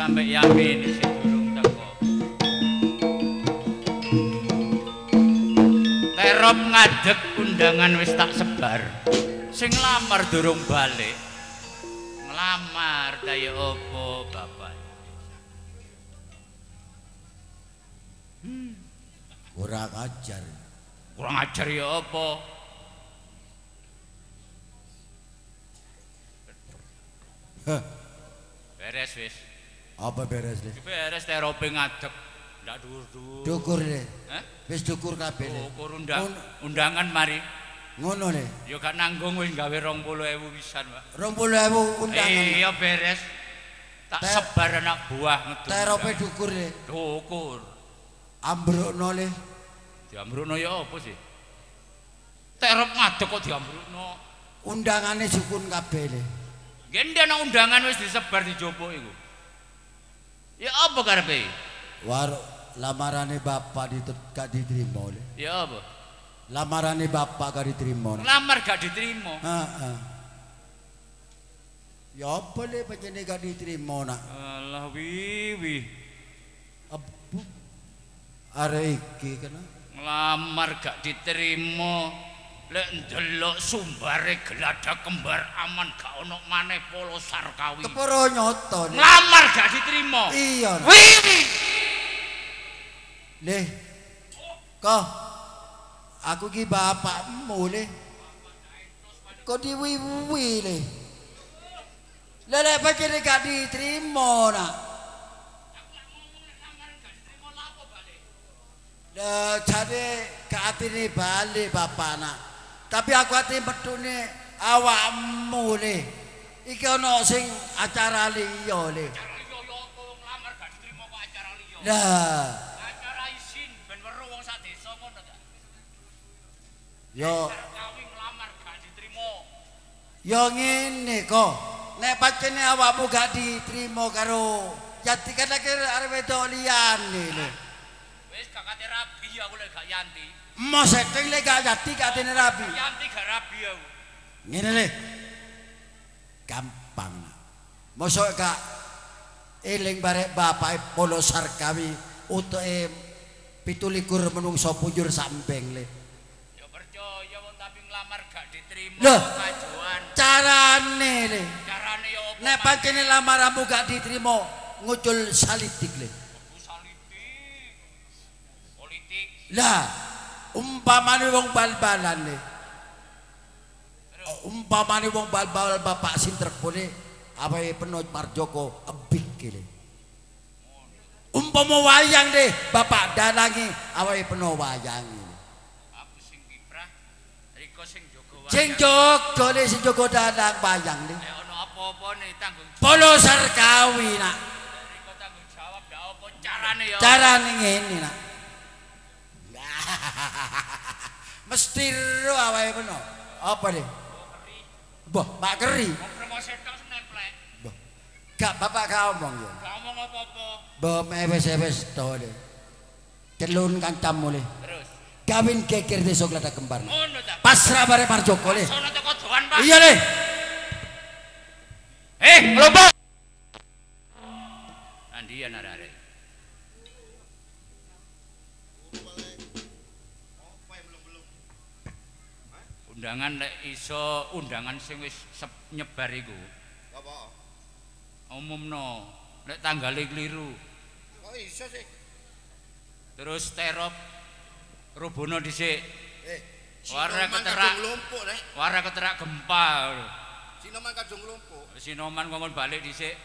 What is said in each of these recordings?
sampe yamin sing durung teko. Terop ngadeg undangan wis tak sebar. Sing lamar durung balik. Nglamar ta ya apa, Bapak? Kurang ajar. Kurang ajar ya apa? Hah, Beres wis. apa beres le? Beres terope ngadeg. Ndak dhuwur-dhuwur. Dukur le. Hah? Wis dukur kabeh le. Ukur undangan mari. Ngono le. Ya gak nanggung wis gawe 20.000 pisan, Pak. 20.000 undangan. Iya beres. Tak sebar anak buah ngeduk. Terope dukur le. Dukur. Ambrukno le. Diambrukno ya apa sih? Terop ngadeg kok diambrukno. Undangane sukun kabeh le. Ngendi ana undangan wis disebar dijopok iku. Ya apa karepe? Lamarane bapak gak diterima le. Ya apa? Lamarane bapak gak diterima. Lamar gak diterima. Heeh. Ya apa le pancene gak diterima nak? Allah wiwi. Abu arek iki kena. Ngelamar gak diterima. Lek ndelok sumbare geladak kembar aman gak ono maneh polo sarkawi. Keporo nyoto. Ngelamar gak diterima. Iya. Wiwi. Le. Kok aku ki bapakmu le. Kok diwiwi le. Lele pancene gak diterima nak. Jare gak atine bali bapak nak. Tapi aku ati metune awakmu le. Iki ana sing acara liya le. Acara liya ya apa nglamar gak diterima kok acara liya. Lah, Acara isin ben weruh wong sak desa ngono ta. yo Sarkawi nglamar gak diterima. yo ngene kok. Nek pancene awakmu gak diterima karo Yanti kan lagi arep wedok liyane le. Wis gak kate rabi aku lek gak Yanti. Mas setting le gak Yanti gak atine rabi. Yanti gak rabi aku. Ngene le. Gampang. Mosok gak eling barek bapake Polo Sarkawi utuke 17 menungso punjur sambeng le. Ya percaya wong tapi nglamar gak diterima Loh. kajuan. Carane le. Carane ya apa? Nek pancene lamaranmu gak diterima ngucul salidik le. Politik. Lah, umpamane wong bal-balan le. Umpamane wong bal-bal bapak Sinterpone apae Penoj Marjoko ebik le. Umpama wayang deh bapak dalangi awae peno wayang. Aku sing kiprah, Riko sing jaga wayang. Sing jaga le sing jaga dalang wayang le. Nek ana apa-apa nih tanggung jawab. Polo Sarkawi nak. Riko tanggung jawab ndak apa carane ya. Carane ngene nak. Mesti ro awae peno. Apa le? Boh, Pak Keri. Wong promosi tok nemplek. Boh. Gak bapak kau omong ya. Gak ngomong apa-apa. Boh mewes-wes to le. Celun kancamu le. Terus. Kawin geger desa Gladak Kembar. Ngono ta. Pasrah bare Marjoko le. Sono teko doan, Pak. Iya le. Lomba. Andian arek. Undangan lek iso undangan sing wis nyebar iku. Apa? Umumno lek tanggale kliru. Kok iso sih? Terus terop rubono dhisik. Wara keterak lumpuk nek. Wara keterak gempa. Sinoman kadung lumpuk. Sinoman ngomong balik dhisik.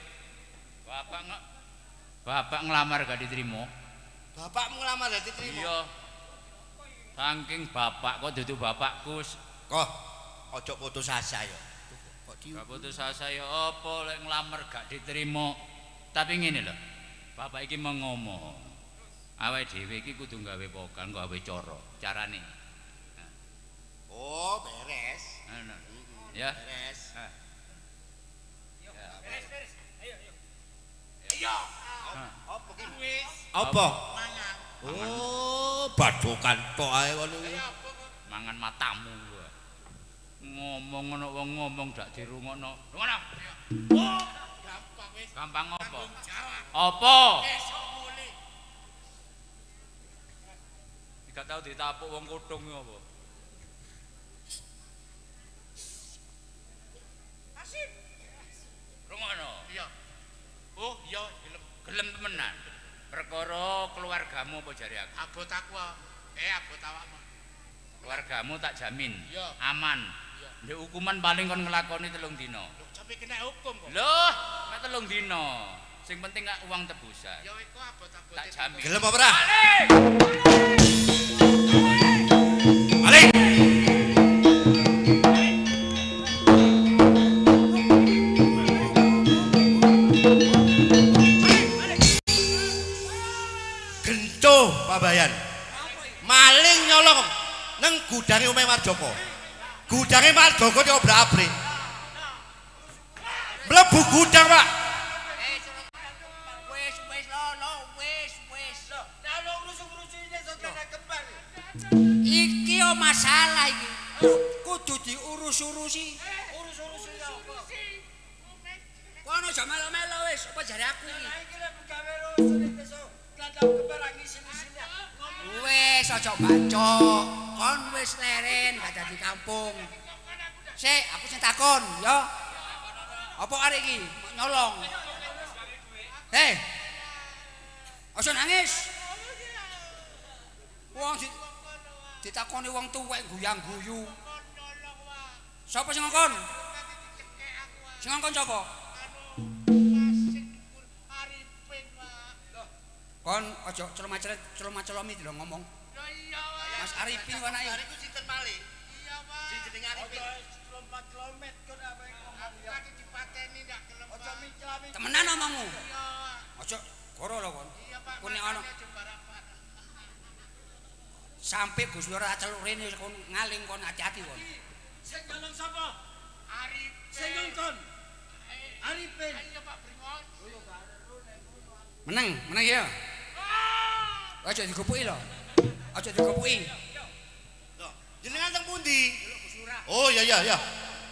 Bapak ngelamar gak diterima. Bapakmu ngelamar dadi trimo. Iya. Saking bapak kok dudu bapakku. Kok ojo putus asa ya. Kok Gak putus asa ya apa lek ngelamar gak diterima. Tapi ngene lho. Bapak iki mau ngomong. Awake dhewe iki kudu gawe pokal, gawe cara. Carane. Oh, beres. Ngono. Ya. Beres. Beres. Ayo. Iya. Apa ki? Wis. Apa? Mangan. Oh, badokan tok ae ngono iki. Mangan matamu gua. Ngomong ngono wong ngomong dak dirungokno. Ngono. Oh, gampang wis. Gampang apa? Apa? Apa? Esuk mulih. Gak tau ditapuk wong kuthung iki apa? Asik. Rungono. Iya. Oh, iya, gelem. Gelem temenan. Perkara keluargamu apa jare aku? Abot aku. Abot awakmu. Keluargamu tak jamin. Iya. Aman. Iya. Ndek hukuman paling kon nglakoni 3 dina. Loh, sampe kena hukum kok. Loh, mek 3 dina. Sing penting gak uang tebusan. Ya iku abot-abot. Tak jamin. Gelem apa ora? Balik. Gento Pabayan. Maling nyolong nang gudange omahe Marjoko. Gudange Marjoko yo obrak-abrik. Mlebu gudang, Pak. Iki yo masalah iki. Kudu diurus-urusi. Urus-urusi apa? Kono aja melo-melo wis, apa jare aku iki? Wis aja bacok. Kon wis leren gak dadi kampung. Sik, aku sing takon, yo. Apa arek iki nyolong? Hei. Aja nangis. Wong ditakoni wong tuwek guyang-guyu. Sapa sing ngongkon? Sing ngongkon sapa? Kon aja celoma-celomi lho ngomong. Mas Arifin ku anake. Ariku sinten malih? Iya, Pak. Sing jenenge Arifin. Celompat-celomet kon apa aku dipateni ndak gelem. Aja micami. Temenan omongmu. Iya. Aja goro lho kon. Iya, Pak. Ku nek ana sampai Gus ora celuk rene kon ngaling kon hati-hati kon. Sing nyolong sapa? Arif. Sing ngongkon. Arifin. Iya, Pak Bringon. Meneng ya. Aja digopoki lho. Aja digopoki. Loh, jenengan teng pundi? Oh, iya iya iya.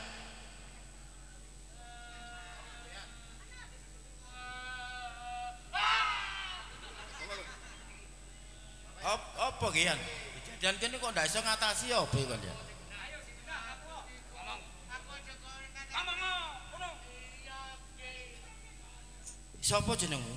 Apa ki yan? Kejadian kene kok ndak iso ngatasi apa kon ya? Sapa jenengmu?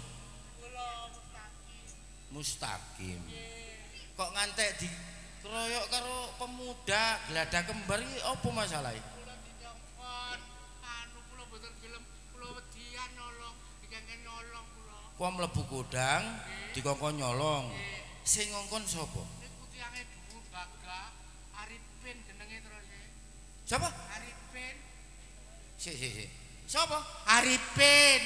Mustaqim. Kok ngantek dikeroyok karo pemuda Gladah Kembar iki apa masalahe? Kula didongkon. Anu kula mboten gelem, kula wedian nolong, dikengken nolong kula. Kok mlebu gudang dikongkon nyolong. Sing ngongkon sapa? Niku tiange dhuwur Baga, Arifin jenenge terus. Siapa? Arifin. Sik. Siapa? Arifin.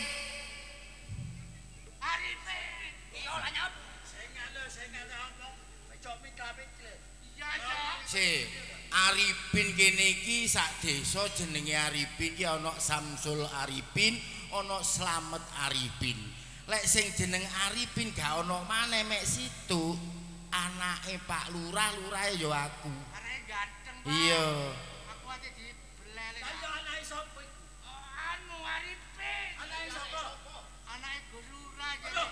Arifin. Iya ora nyap. Sing ngono. Becok mikle. Iya, iya. Sik. Arifin kene iki sak desa jenenge Arifin iki ana Samsul Arifin, ana Slamet Arifin. Lek sing jeneng Arifin gak ana maneh mek situ. Anake Pak Lurah, lurahe ya aku. Arek ganteng, Pak. Iya. Aku ate dibelele. Ayo anake sapa? Anu Arifin. Anake sapa? Anake Gus Lurah jadi.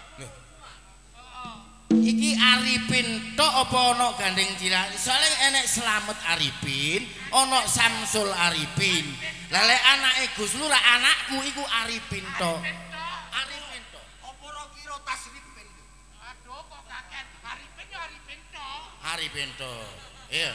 Iki Arifin tok apa ana gandeng cilik? Soale enek Slamet Arifin, ana Samsul Arifin. Lah lek anake Gus Lurah anakku iku Arifin tok. Arifin tok. Apa ora kira tasrifin? Aduh kok kaken. Arifin ya Arifin tok. Arifin tok. Iya.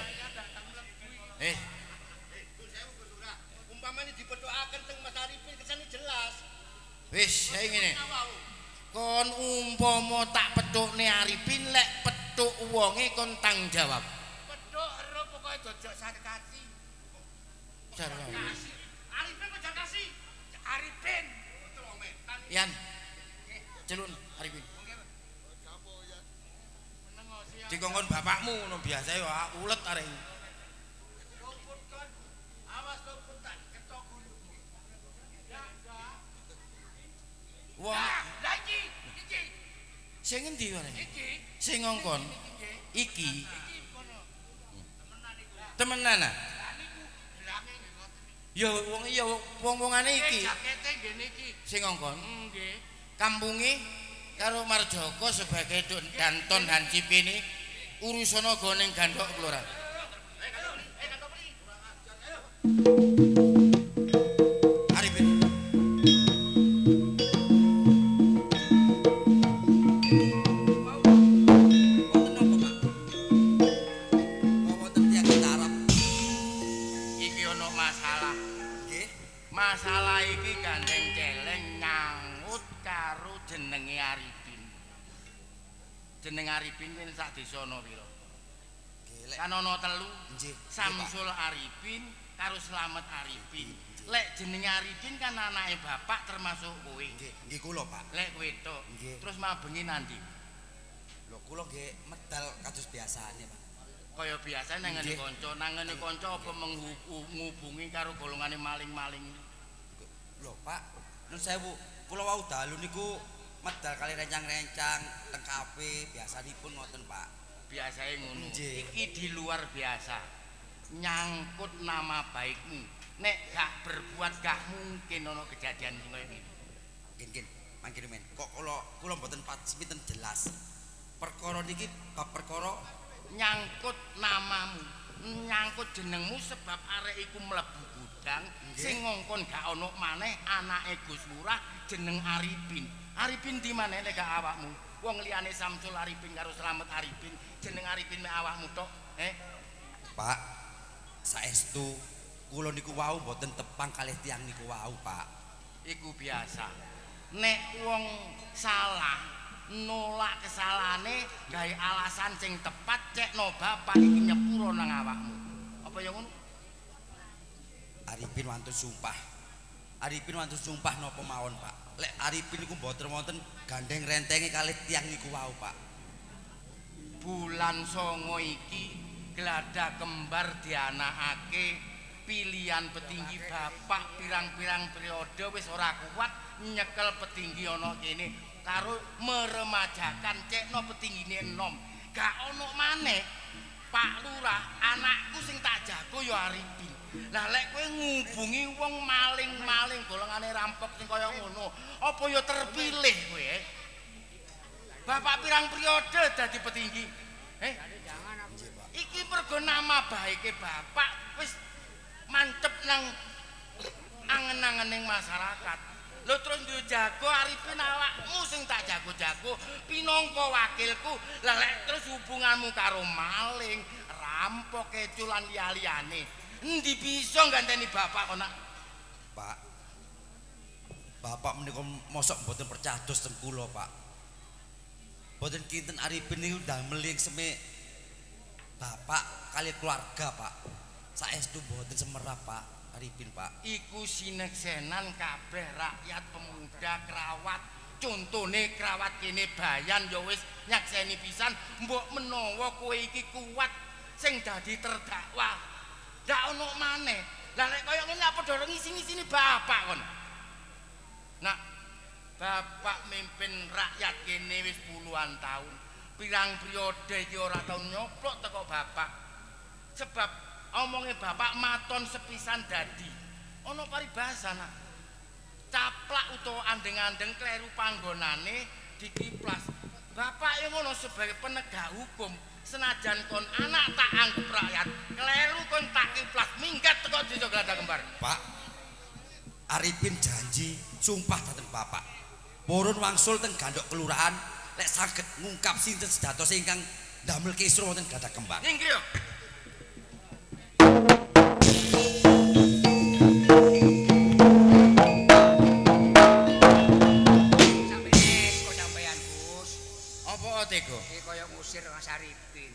Umpamane dipethokaken teng Mas Arifin kesane jelas. Wis, saya ngene. Kon umpama tak pethukne Arifin lek pethuk wonge kon tanggung jawab. Pedhok ero pokoke dojok sarkasi. Sarkasi. Arifin kok sarkasi? Arifin. Yan. Celun Arifin. Dikongkon bapakmu ngono biasa ya ulet arek. Awas kok tak ketok gulu. Wong Lah iki. sing endi kene? Iki. Sing ngongkon iki Iki kono. Temenan iku. temenan ah. Lah niku gelange nggih ngoten. Ya wong iya wong-wongane iki Jakete nggih niki. sing ngongkon. Nggih. kampunge karo Marjoko sebagai Danton Hansip ini urusana go ning Gandok Kelurahan. Arifin. Iki ono masalah. Nggih. Masalah iki gandeng celeng nyangut karo jenenge Arifin. Jeneng Arifin kuwi sak desa ana pira? Kan ana 3. Samsul Arifin karo Slamet Arifin. Lek jenenge Arifin kan anake bapak termasuk kowe. Nggih kula, Pak. Lek kowe tok. Nggih. Terus mabengi nanti. Lho kula nggih medal kados biasane, Pak. Kaya biasa nangane kanca, nangane kanca apa menghubungi karo golongane maling-maling. Lho, Pak, nun sewu, kula wau dalu niku medal kali rencang-rencang teng kafe biasanipun ngoten, Pak. Biasae ngono. Nggih. Iki di luar biasa. Nyangkut nama baikmu. Nek gak berbuat gak mungkin ana kejadian sing kaya ngene. Nggih, mangkene men. Kok kula mboten pinten jelas. Perkara niki bab perkara Nyangkut namamu, nyangkut jenengmu sebab arek iku mlebu gudang sing ngongkon gak ono maneh anake Gus Lurah jeneng Arifin. Arifin di maneh nek gak awakmu? Wong liyane Samsul Arifin karo Slamet Arifin, jeneng Arifin mek awakmu tok. Pak, saestu kula niku wau mboten tepang kalih tiyang niku wau, Pak. Iku biasa. Nek wong salah nolak kesalahane gawe alasan sing tepat cekno bapak iki nyepuro nang awakmu. Apa ya ngono? Arifin wantun sumpah. Arifin wantun sumpah napa mawon, Pak. Lek Arifin niku mboten wonten gandeng rentenge kalih tiyang niku wau, Pak. Bulan songo iki gladah kembar dianakake pilihan petinggi bapak pirang-pirang periode wis ora kuat nyekel petinggi ana kene karo meremajakan cekno petinggine enom. Gak ono maneh Pak Lurah, anakku sing tak jago ya Arifin. Lah lek kowe ngubungi wong maling-maling golongane rampok sing kaya ngono, apa ya terpilih kowe? Bapak pirang periode dadi petinggi. Iki mergo nama baike bapak wis mancep nang angen-angening masyarakat. Lho terus duwe jago Arifin awakmu sing tak jago-jago pinangka wakilku. Lah lek terus hubunganmu karo maling, rampok, keculan liya-liyane. Endi bisa ganteni bapak kok nak? Pak. Bapak menika mosok mboten percados teng kula, Pak. Mboten kinten Arifin niku ndamel ing seme bapak kali keluarga, Pak. Saestu mboten semerap, Pak. Arifin, Pak. Iku sineksenan kabeh rakyat pemuda Krawat. Contone Krawat kene Bayan ya wis nyakseni pisan mbok menawa kowe iki kuat sing dadi terdakwa. Ndak ono maneh. Lah lek kaya ngene apa padha ngisi-ngisini bapak kon. Nah, bapak mimpin rakyat kene wis puluhan tahun. Pirang periode iki ora tau nyoplok teko bapak. Sebab omongnya bapak maton sepisan dadi ono paribasa nak caplak utawa andeng-andeng kleru panggonane dikiplas. Bapak yang ngono sebagai penegak hukum senajan kon anak tak anggap rakyat kleru kon tak kiplas minggat teko desa Gladah Kembar. Pak, Arifin janji sumpah dateng bapak purun wangsul teng Gandok Kelurahan lek saged ngungkap sinten sedatos ingkang ndamel kisruh wonten Gladah Kembar. Inggih yo. Kaya ngusir Mas Arifin.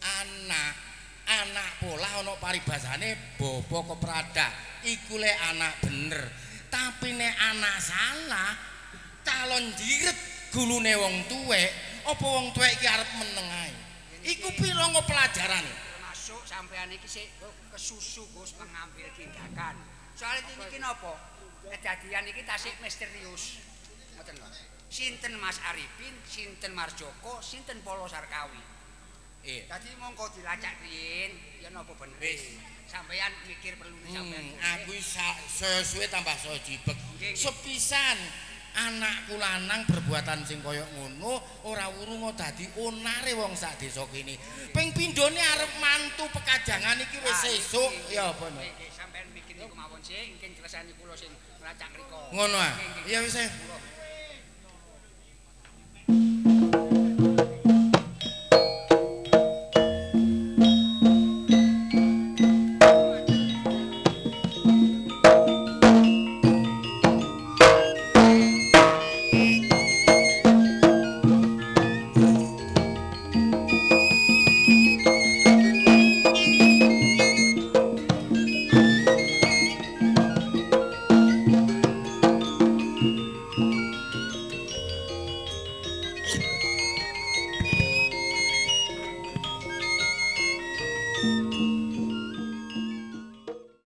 Anak pola ana paribasane bapa keprada. Iku lek anak bener. Tapi nek anak salah, calon jiret gulune wong tuwek, apa wong tuwek iki arep meneng ae. Iku pira ngo pelajarane? Termasuk sampean iki sik kesusu Gus mengambil tindakan. Soale iki napa? Kejadian iki tasik misterius. Ngoten lho. Sinten Mas Arifin, sinten Marjoko, sinten Polo Sarkawi. Dadi monggo dilacak riyin, ya napa bener. Wis, sampeyan mikir perlu sampeyan. Aku sesuwe tambah so jibek. Sepisan anakku lanang berbuatan sing kaya ngono ora wurung dadi onare wong sak desa kene. Ping pindhone arep mantu pekajangan iki wis sesuk ya apa no. Sampeyan mikir niku mawon sih, engken celesani kula sing nglacak mriku. Ngono ah. Iya wis.